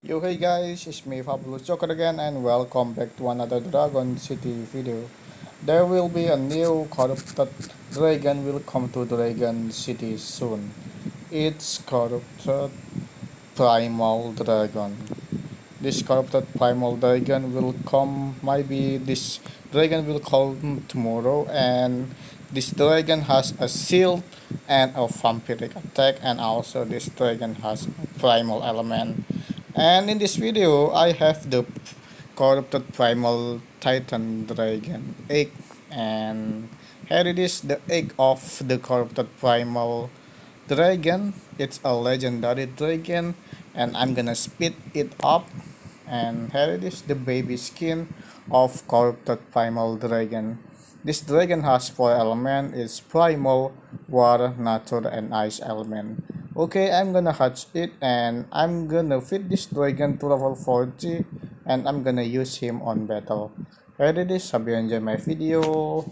Yo, hey guys, it's me Fabulous Joker again, and welcome back to another Dragon City video. There will be a new corrupted dragon will come to Dragon City soon. It's corrupted Primal Dragon. This corrupted Primal Dragon will come, maybe this dragon will come tomorrow, and this dragon has a shield and a vampiric attack, and also this dragon has a primal element. And in this video, I have the corrupted primal titan dragon egg, and here it is, the egg of the corrupted primal dragon. It's a legendary dragon, and I'm gonna speed it up. And here it is, the baby skin of corrupted primal dragon. This dragon has four elements: it's primal, water, nature, and ice element. Okay, I'm gonna hatch it, and I'm gonna feed this dragon to level 40, and I'm gonna use him on battle. Here it is, hope you enjoy my video.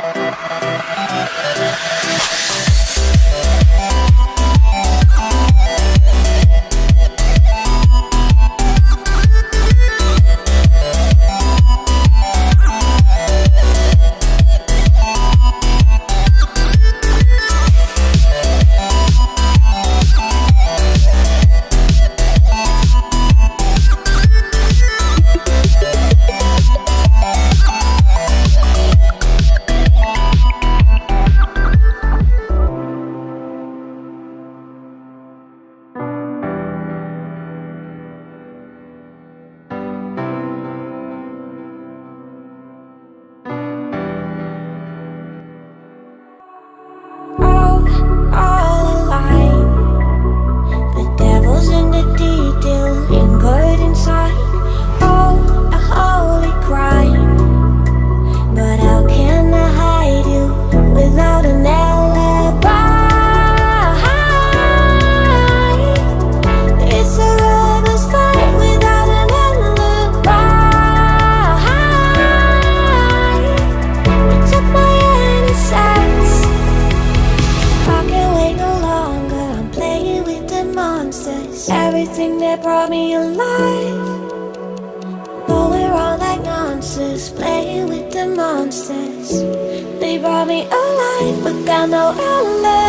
Everything that brought me alive, though we're all like monsters, playing with the monsters. They brought me alive, but got no outlet.